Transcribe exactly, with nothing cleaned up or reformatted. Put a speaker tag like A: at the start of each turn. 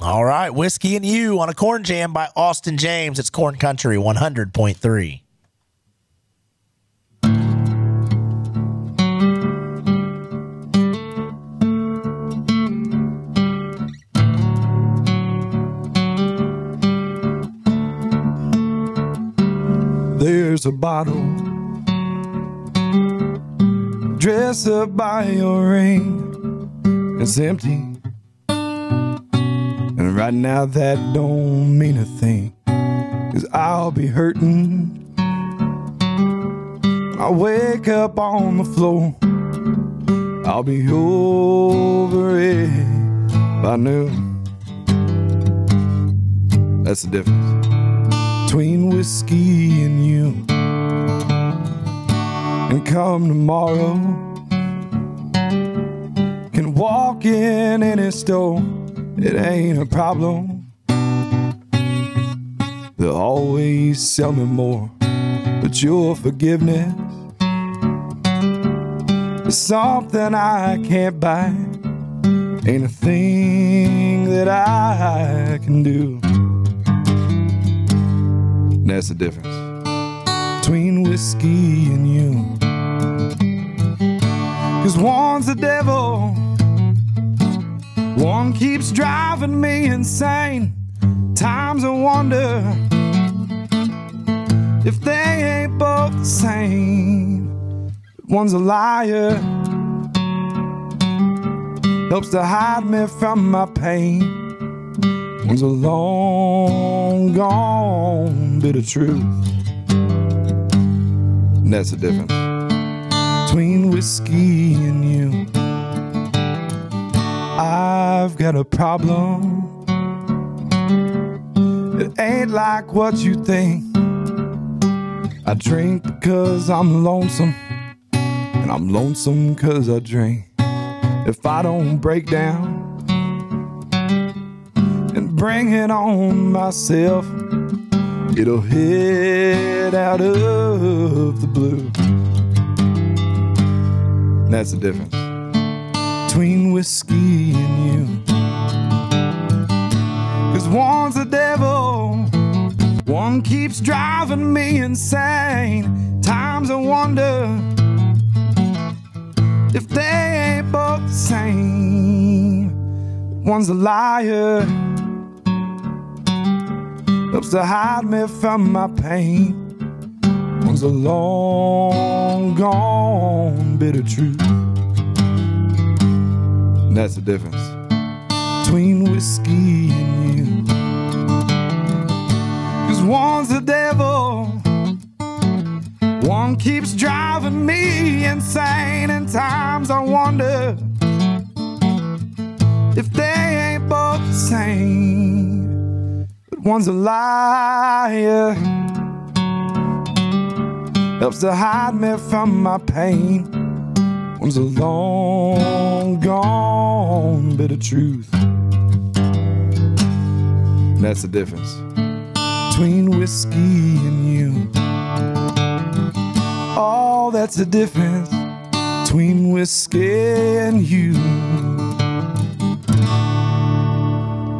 A: All right, Whiskey and You on a KORN Jam by Austin James. It's KORN Country one hundred point three.
B: There's a bottle, dressed up by your ring. It's empty, and right now that don't mean a thing, 'cause I'll be hurting. I wake up on the floor, I'll be over it by noon. That's the difference between whiskey and you. And come tomorrow, can walk in any store, it ain't a problem. They'll always sell me more, but your forgiveness is something I can't buy. Ain't a thing that I can do. That's the difference between whiskey and you. 'Cause one's the devil, one keeps driving me insane. Times I wonder if they ain't both the same. One's a liar, helps to hide me from my pain. One's a long gone bit of truth. And that's the difference between whiskey and you. I've got a problem, it ain't like what you think. I drink because I'm lonesome, and I'm lonesome because I drink. If I don't break down and bring it on myself, it'll hit out of the blue. That's the difference between whiskey and you. 'Cause one's the devil, one keeps driving me insane. Times I wonder if they ain't both the same. One's a liar, helps to hide me from my pain. One's a long gone bit of truth. And that's the difference between whiskey and you. 'Cause one's the devil, one keeps driving me insane. And times I wonder if they ain't both the same. But one's a liar, helps to hide me from my pain. One's a long gone bit of truth. And that's the difference between whiskey and you. Oh, that's the difference between whiskey and you.